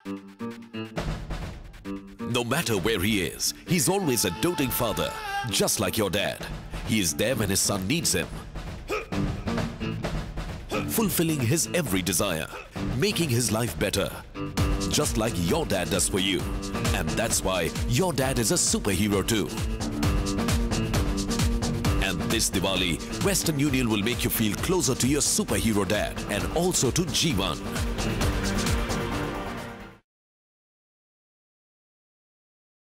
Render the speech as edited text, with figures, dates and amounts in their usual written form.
No matter where he is, he's always a doting father, just like your dad. He is there when his son needs him, fulfilling his every desire, making his life better, just like your dad does for you. And that's why your dad is a superhero too. And this Diwali, Western Union will make you feel closer to your superhero dad and also to G1.